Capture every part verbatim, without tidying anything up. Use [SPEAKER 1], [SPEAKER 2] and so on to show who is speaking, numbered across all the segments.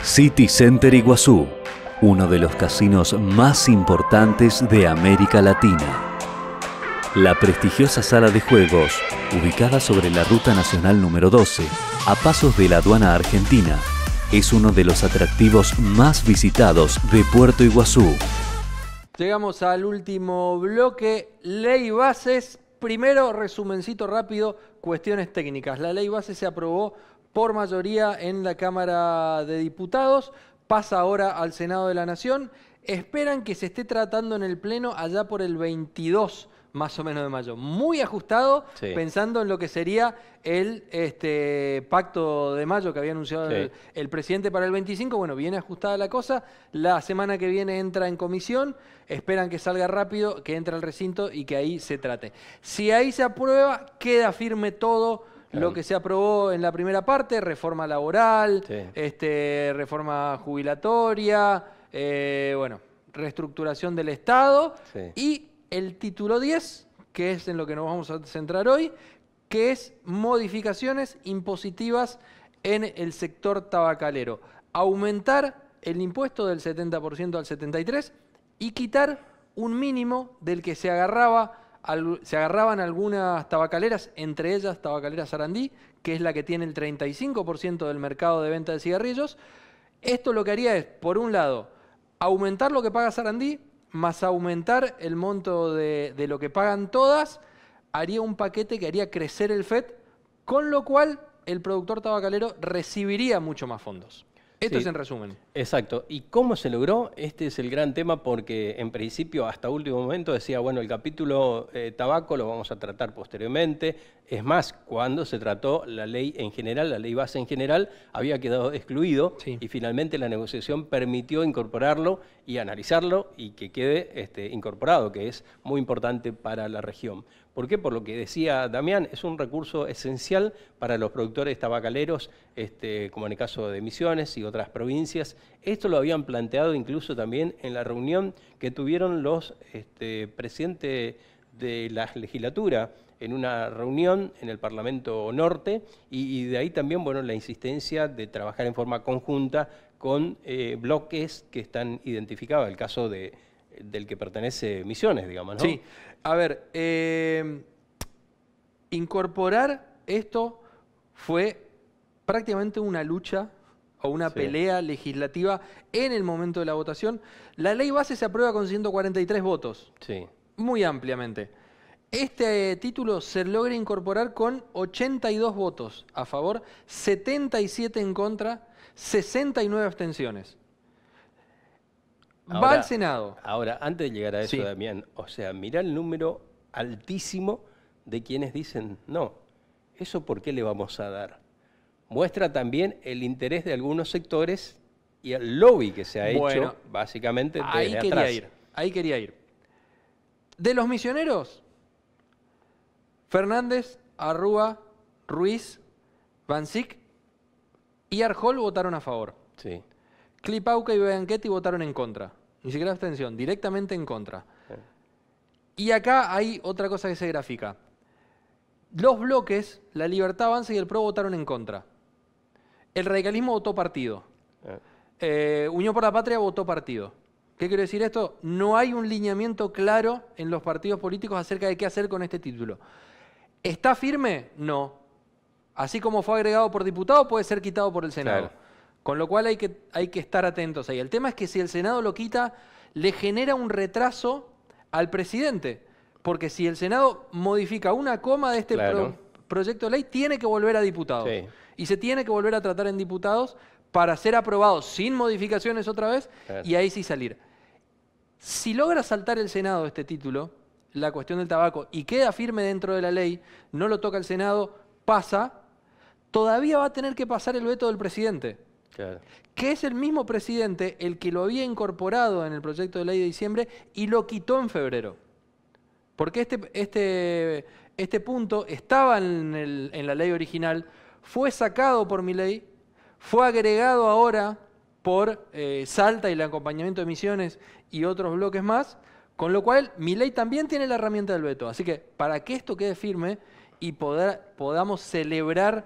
[SPEAKER 1] City Center Iguazú, uno de los casinos más importantes de América Latina. La prestigiosa sala de juegos, ubicada sobre la Ruta Nacional número doce, a pasos de la aduana argentina, es uno de los atractivos más visitados de Puerto Iguazú.
[SPEAKER 2] Llegamos al último bloque, ley bases. Primero, resumencito rápido, cuestiones técnicas. La ley base se aprobó por mayoría en la Cámara de Diputados, pasa ahora al Senado de la Nación. Esperan que se esté tratando en el Pleno allá por el veintidós más o menos de mayo. Muy ajustado, sí, pensando en lo que sería el este, pacto de mayo que había anunciado sí. el, el presidente para el veinticinco. Bueno, viene ajustada la cosa. La semana que viene entra en comisión. Esperan que salga rápido, que entre al recinto y que ahí se trate. Si ahí se aprueba, queda firme todo lo que se aprobó en la primera parte: reforma laboral, sí. este, reforma jubilatoria, eh, bueno, reestructuración del Estado, sí. y el título diez, que es en lo que nos vamos a centrar hoy, que es modificaciones impositivas en el sector tabacalero. Aumentar el impuesto del setenta por ciento al setenta y tres por ciento y quitar un mínimo del que se agarraba se agarraban algunas tabacaleras, entre ellas Tabacalera Sarandí, que es la que tiene el treinta y cinco por ciento del mercado de venta de cigarrillos. Esto lo que haría es, por un lado, aumentar lo que paga Sarandí, más aumentar el monto de, de lo que pagan todas, haría un paquete que haría crecer el F E T, con lo cual el productor tabacalero recibiría mucho más fondos. Esto sí, es en resumen.
[SPEAKER 3] Exacto. ¿Y cómo se logró? Este es el gran tema, porque en principio hasta último momento decía, bueno, el capítulo eh, tabaco lo vamos a tratar posteriormente. Es más, cuando se trató la ley en general, la ley base en general, había quedado excluido, sí. y finalmente la negociación permitió incorporarlo y analizarlo y que quede este, incorporado, que es muy importante para la región. ¿Por qué? Por lo que decía Damián, es un recurso esencial para los productores tabacaleros, este, como en el caso de Misiones y otras provincias. Esto lo habían planteado incluso también en la reunión que tuvieron los este, presidentes de la legislatura, en una reunión en el Parlamento Norte, y, y de ahí también, bueno, la insistencia de trabajar en forma conjunta con eh, bloques que están identificados, el caso de, del que pertenece Misiones, digamos, ¿no?
[SPEAKER 2] Sí. A ver, eh, incorporar esto fue prácticamente una lucha o una sí. pelea legislativa en el momento de la votación. La ley base se aprueba con ciento cuarenta y tres votos, sí. muy ampliamente. Este título se logra incorporar con ochenta y dos votos a favor, setenta y siete en contra, sesenta y nueve abstenciones.
[SPEAKER 3] Ahora,
[SPEAKER 2] va al Senado.
[SPEAKER 3] Ahora, antes de llegar a eso, sí. Damián, o sea, mirá el número altísimo de quienes dicen, no, ¿eso por qué le vamos a dar? Muestra también el interés de algunos sectores y el lobby que se ha bueno, hecho, básicamente, desde
[SPEAKER 2] ahí quería
[SPEAKER 3] atrás.
[SPEAKER 2] ir, ahí quería ir. De los misioneros, Fernández, Arrúa, Ruiz, Bancic y Arjol votaron a favor.
[SPEAKER 3] Sí.
[SPEAKER 2] Clipauca y Bianchetti votaron en contra. Ni siquiera abstención, directamente en contra. Sí. Y acá hay otra cosa que se grafica. Los bloques, La Libertad Avanza y el P R O votaron en contra. El radicalismo votó partido. Sí. Eh, Unión por la Patria votó partido. ¿Qué quiere decir esto? No hay un lineamiento claro en los partidos políticos acerca de qué hacer con este título. ¿Está firme? No. Así como fue agregado por diputado, puede ser quitado por el Senado. Claro. Con lo cual hay que, hay que estar atentos ahí. El tema es que si el Senado lo quita, le genera un retraso al presidente. Porque si el Senado modifica una coma de este claro. pro, proyecto de ley, tiene que volver a diputados. Sí. Y se tiene que volver a tratar en diputados para ser aprobado sin modificaciones otra vez, claro. y ahí sí salir. Si logra saltar el Senado este título, la cuestión del tabaco, y queda firme dentro de la ley, no lo toca el Senado, pasa, todavía va a tener que pasar el veto del presidente. Claro. Que es el mismo presidente el que lo había incorporado en el proyecto de ley de diciembre y lo quitó en febrero. Porque este, este, este punto estaba en, el, en la ley original, fue sacado por Milei, fue agregado ahora por eh, Salta y el acompañamiento de Misiones y otros bloques más, con lo cual Milei también tiene la herramienta del veto. Así que para que esto quede firme y poder, podamos celebrar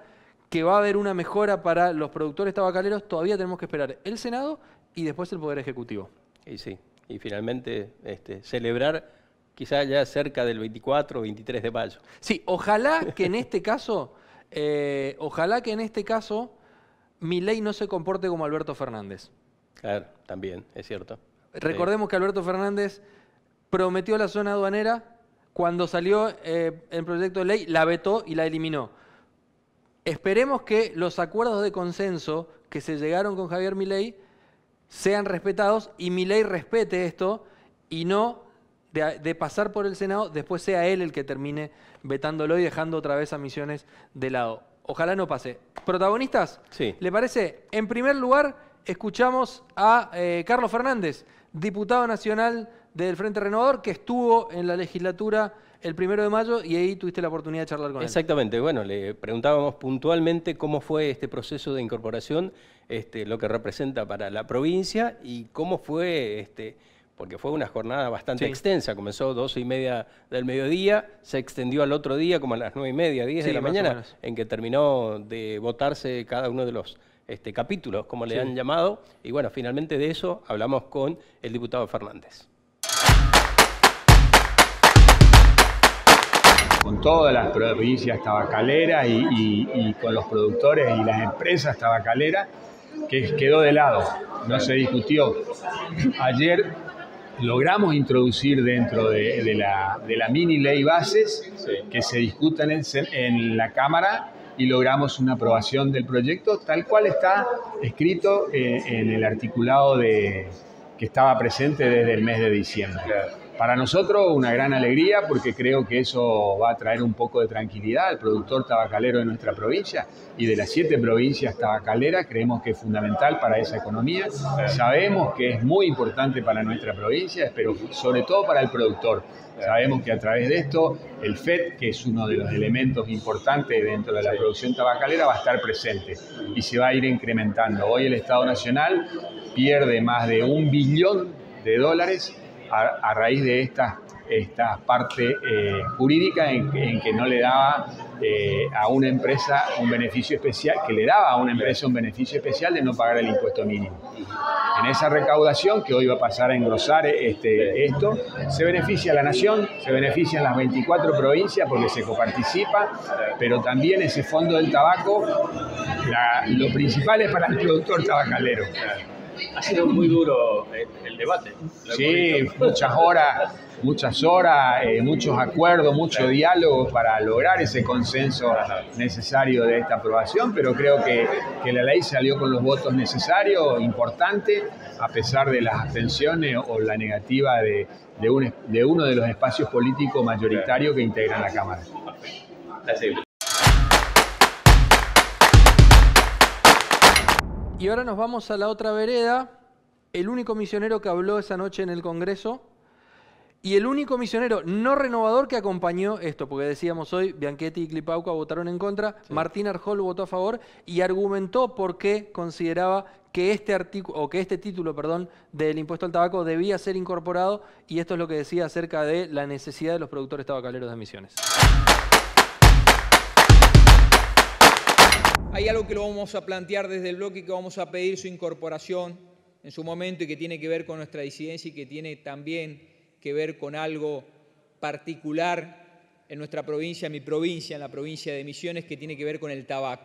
[SPEAKER 2] que va a haber una mejora para los productores tabacaleros, todavía tenemos que esperar el Senado y después el Poder Ejecutivo.
[SPEAKER 3] Y sí, y finalmente este, celebrar quizá ya cerca del veinticuatro o veintitrés de mayo.
[SPEAKER 2] Sí, ojalá que en este caso, eh, ojalá que en este caso Milei no se comporte como Alberto Fernández.
[SPEAKER 3] Claro, también, es cierto.
[SPEAKER 2] Recordemos que Alberto Fernández prometió la zona aduanera, cuando salió eh, el proyecto de ley la vetó y la eliminó. Esperemos que los acuerdos de consenso que se llegaron con Javier Milei sean respetados y Milei respete esto y no de, de pasar por el Senado, después sea él el que termine vetándolo y dejando otra vez a Misiones de lado. Ojalá no pase. ¿Protagonistas?
[SPEAKER 3] Sí.
[SPEAKER 2] ¿Le parece? En primer lugar, escuchamos a eh, Carlos Fernández, diputado nacional del Frente Renovador, que estuvo en la legislatura el primero de mayo y ahí tuviste la oportunidad de charlar con él.
[SPEAKER 3] Exactamente. Bueno, le preguntábamos puntualmente cómo fue este proceso de incorporación, este, lo que representa para la provincia y cómo fue, este, porque fue una jornada bastante
[SPEAKER 2] Sí.
[SPEAKER 3] extensa. Comenzó doce y media del mediodía, se extendió al otro día como a las nueve y media, diez
[SPEAKER 2] Sí,
[SPEAKER 3] de la
[SPEAKER 2] más o
[SPEAKER 3] mañana,
[SPEAKER 2] menos.
[SPEAKER 3] en que terminó de votarse cada uno de los este, capítulos, como le
[SPEAKER 2] Sí.
[SPEAKER 3] han llamado. Y bueno, finalmente de eso hablamos con el diputado Fernández.
[SPEAKER 4] Con todas las provincias tabacaleras y, y, y con los productores y las empresas tabacaleras, que quedó de lado, no se discutió. Ayer logramos introducir dentro de, de, la, de la mini ley bases que se discutan en, en la Cámara y logramos una aprobación del proyecto tal cual está escrito en, en el articulado de, que estaba presente desde el mes de diciembre. Para nosotros una gran alegría porque creo que eso va a traer un poco de tranquilidad al productor tabacalero de nuestra provincia y de las siete provincias tabacaleras. Creemos que es fundamental para esa economía. Sabemos que es muy importante para nuestra provincia, pero sobre todo para el productor. Sabemos que a través de esto el F E D, que es uno de los elementos importantes dentro de la producción tabacalera, va a estar presente y se va a ir incrementando. Hoy el Estado Nacional pierde más de un billón de dólares A, a raíz de esta, esta parte eh, jurídica en, en que no le daba eh, a una empresa un beneficio especial, que le daba a una empresa un beneficio especial de no pagar el impuesto mínimo. En esa recaudación, que hoy va a pasar a engrosar este, esto, se beneficia a la nación, se benefician las veinticuatro provincias porque se coparticipa, pero también ese fondo del tabaco, la, lo principal es para el productor tabacalero.
[SPEAKER 5] Ha sido muy duro el, el debate.
[SPEAKER 4] Sí, muchas horas, muchas horas, eh, muchos acuerdos, mucho diálogo para lograr ese consenso necesario de esta aprobación, pero creo que, que la ley salió con los votos necesarios, importante, a pesar de las abstenciones o la negativa de, de, un, de uno de los espacios políticos mayoritarios que integran la Cámara.
[SPEAKER 5] Gracias.
[SPEAKER 2] Y ahora nos vamos a la otra vereda, el único misionero que habló esa noche en el Congreso y el único misionero no renovador que acompañó esto, porque decíamos hoy, Bianchetti y Clipauca votaron en contra, sí. Martín Arjol votó a favor y argumentó por qué consideraba que este artículo, o que este título, perdón, del impuesto al tabaco debía ser incorporado, y esto es lo que decía acerca de la necesidad de los productores tabacaleros de Misiones.
[SPEAKER 6] Hay algo que lo vamos a plantear desde el bloque, que vamos a pedir su incorporación en su momento y que tiene que ver con nuestra disidencia y que tiene también que ver con algo particular en nuestra provincia, en mi provincia, en la provincia de Misiones, que tiene que ver con el tabaco.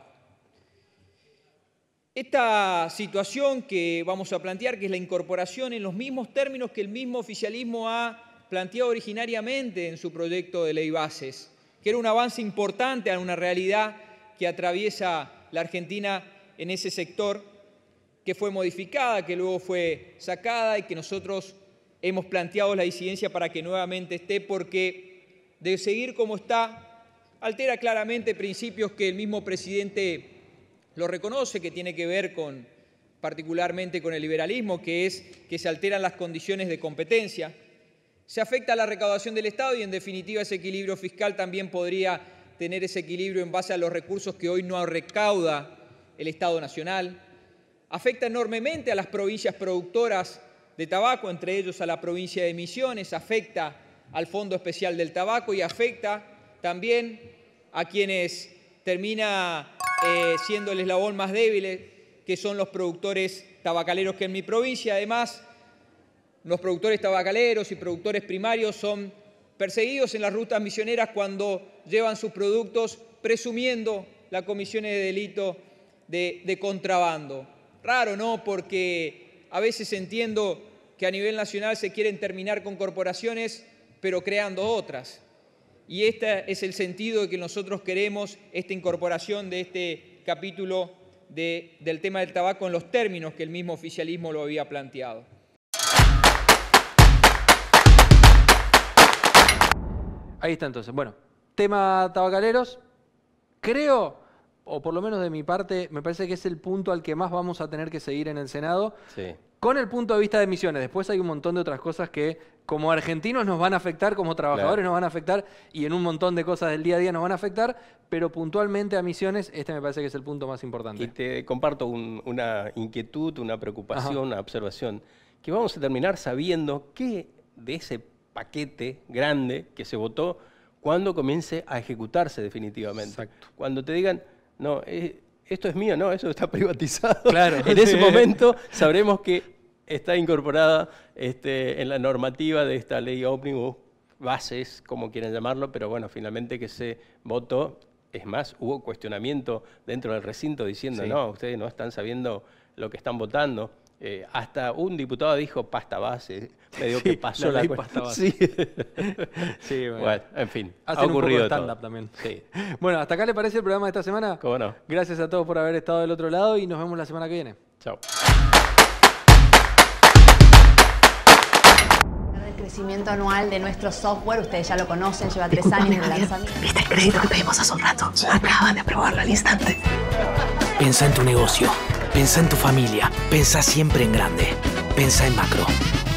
[SPEAKER 6] Esta situación que vamos a plantear, que es la incorporación en los mismos términos que el mismo oficialismo ha planteado originariamente en su proyecto de ley bases, que era un avance importante a una realidad que atraviesa la Argentina en ese sector, que fue modificada, que luego fue sacada y que nosotros hemos planteado la disidencia para que nuevamente esté, porque de seguir como está, altera claramente principios que el mismo presidente lo reconoce, que tiene que ver con, particularmente con el liberalismo, que es que se alteran las condiciones de competencia, se afecta a la recaudación del Estado y en definitiva ese equilibrio fiscal también podría tener ese equilibrio en base a los recursos que hoy no recauda el Estado Nacional. Afecta enormemente a las provincias productoras de tabaco, entre ellos a la provincia de Misiones, afecta al Fondo Especial del Tabaco y afecta también a quienes termina eh, siendo el eslabón más débil, que son los productores tabacaleros que en mi provincia, además, los productores tabacaleros y productores primarios son perseguidos en las rutas misioneras cuando llevan sus productos presumiendo las comisiones de delito de, de contrabando. Raro, ¿no? Porque a veces entiendo que a nivel nacional se quieren terminar con corporaciones, pero creando otras. Y este es el sentido de que nosotros queremos esta incorporación de este capítulo de, del tema del tabaco en los términos que el mismo oficialismo lo había planteado.
[SPEAKER 2] Ahí está entonces. Bueno, tema tabacaleros, creo, o por lo menos de mi parte, me parece que es el punto al que más vamos a tener que seguir en el Senado.
[SPEAKER 3] Sí.
[SPEAKER 2] Con el punto de vista de emisiones. Después hay un montón de otras cosas que como argentinos nos van a afectar, como trabajadores
[SPEAKER 3] Claro.
[SPEAKER 2] nos van a afectar y en un montón de cosas del día a día nos van a afectar, pero puntualmente a emisiones, este me parece que es el punto más importante.
[SPEAKER 3] Y te comparto un- una inquietud, una preocupación, una observación, que vamos a terminar sabiendo qué de ese paquete grande que se votó, cuando comience a ejecutarse definitivamente.
[SPEAKER 2] Exacto.
[SPEAKER 3] Cuando te digan, no, eh, esto es mío, no, eso está privatizado.
[SPEAKER 2] Claro.
[SPEAKER 3] En ese momento sabremos que está incorporada este, en la normativa de esta ley ómnibus, bases, como quieran llamarlo, pero bueno, finalmente que se votó. Es más, hubo cuestionamiento dentro del recinto diciendo,
[SPEAKER 2] Sí.
[SPEAKER 3] no, ustedes no están sabiendo lo que están votando. Eh, hasta un diputado dijo pasta base, medio
[SPEAKER 2] Sí,
[SPEAKER 3] que pasó
[SPEAKER 2] la
[SPEAKER 3] la,
[SPEAKER 2] ley
[SPEAKER 3] cuest-
[SPEAKER 2] pasta base.
[SPEAKER 3] Sí.
[SPEAKER 2] Sí, bueno.
[SPEAKER 3] Bueno, en fin, ha
[SPEAKER 2] Hacen un poco
[SPEAKER 3] ocurrido
[SPEAKER 2] de
[SPEAKER 3] todo.
[SPEAKER 2] stand-up también.
[SPEAKER 3] Sí,
[SPEAKER 2] Bueno, ¿hasta acá le parece el programa de esta semana?
[SPEAKER 3] cómo no.
[SPEAKER 2] Gracias a todos por haber estado del otro lado y nos vemos la semana que viene.
[SPEAKER 3] Chao.
[SPEAKER 7] El crecimiento anual de nuestro software, ustedes ya lo conocen, lleva tres años de lanzamiento.
[SPEAKER 8] ¿Viste el crédito que pedimos hace un rato? Acaban de aprobarlo al instante.
[SPEAKER 9] Pensa en tu negocio, pensa en tu familia, pensa siempre en grande, pensa en macro.